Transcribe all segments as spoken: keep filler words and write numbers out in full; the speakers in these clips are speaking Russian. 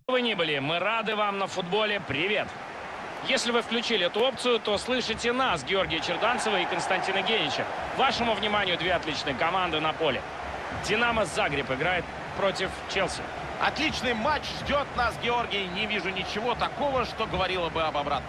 Вы ни были, мы рады вам на футболе. Привет! Если вы включили эту опцию, то слышите нас, Георгия Черданцева и Константина Генича. Вашему вниманию две отличные команды на поле. Динамо Загреб играет против Челси. Отличный матч ждет нас, Георгий. Не вижу ничего такого, что говорило бы об обратном.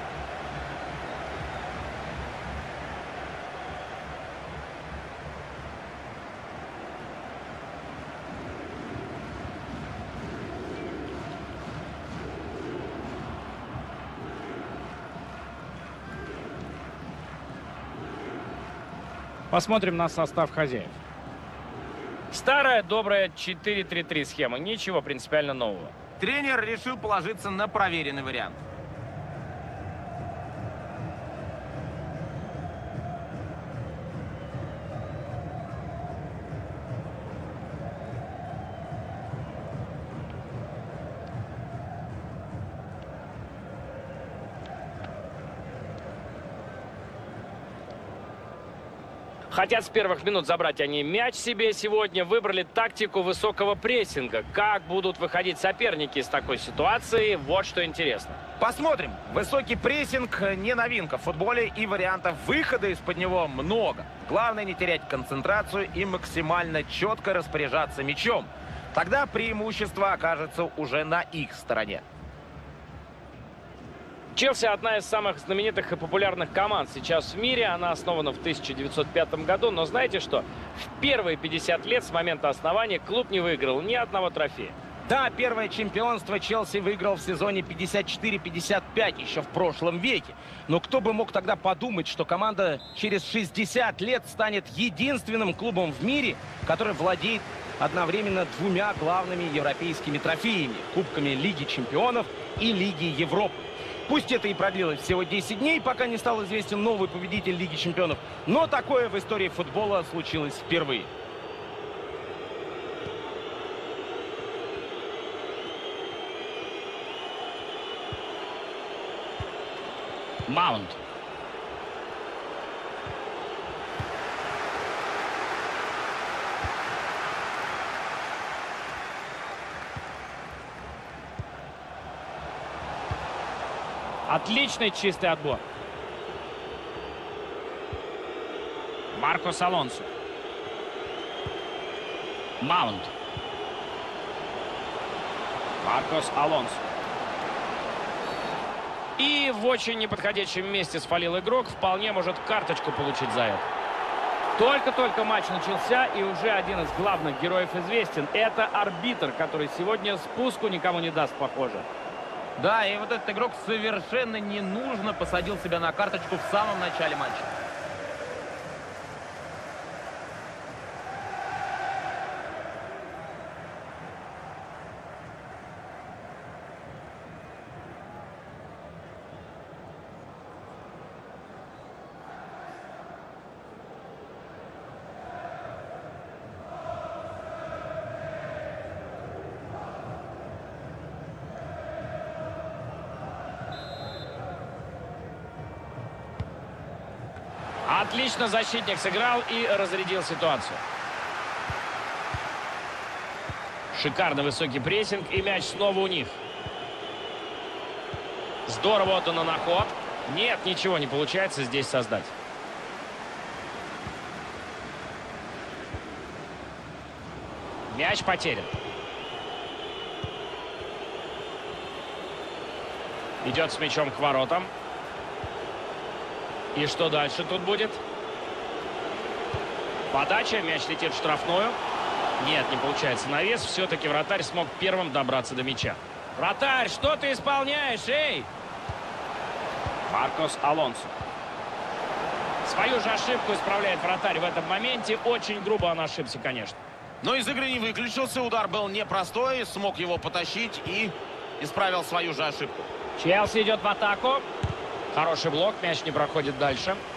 Посмотрим на состав хозяев. Старая добрая четыре три три схема. Ничего принципиально нового. Тренер решил положиться на проверенный вариант. Хотят с первых минут забрать они мяч себе сегодня. Выбрали тактику высокого прессинга. Как будут выходить соперники из такой ситуации, вот что интересно. Посмотрим. Высокий прессинг не новинка в футболе, и вариантов выхода из-под него много. Главное не терять концентрацию и максимально четко распоряжаться мячом. Тогда преимущество окажется уже на их стороне. Челси — одна из самых знаменитых и популярных команд сейчас в мире. Она основана в тысяча девятьсот пятом году. Но знаете что? В первые пятьдесят лет с момента основания клуб не выиграл ни одного трофея. Да, первое чемпионство Челси выиграл в сезоне пятьдесят четыре пятьдесят пять, еще в прошлом веке. Но кто бы мог тогда подумать, что команда через шестьдесят лет станет единственным клубом в мире, который владеет одновременно двумя главными европейскими трофеями – Кубками Лиги Чемпионов и Лиги Европы. Пусть это и продлилось всего десять дней, пока не стал известен новый победитель Лиги Чемпионов, но такое в истории футбола случилось впервые. Маунт. Отличный чистый отбор. Маркос Алонсо. Маунт. Маркос Алонсо. И в очень неподходящем месте свалил игрок. Вполне может карточку получить за это. Только-только матч начался, и уже один из главных героев известен. Это арбитр, который сегодня спуску никому не даст, похоже. Да, и вот этот игрок совершенно ненужно посадил себя на карточку в самом начале матча. Отлично защитник сыграл и разрядил ситуацию. Шикарно высокий прессинг, и мяч снова у них. Здорово отдано на ход. Нет, ничего не получается здесь создать. Мяч потерян. Идет с мячом к воротам. И что дальше тут будет? Подача, мяч летит в штрафную. Нет, не получается навес. Все-таки вратарь смог первым добраться до мяча. Вратарь, что ты исполняешь, эй? Маркос Алонсо. Свою же ошибку исправляет вратарь в этом моменте. Очень грубо он ошибся, конечно. Но из игры не выключился. Удар был непростой. Смог его потащить и исправил свою же ошибку. Челси идет в атаку. Хороший блок, мяч не проходит дальше.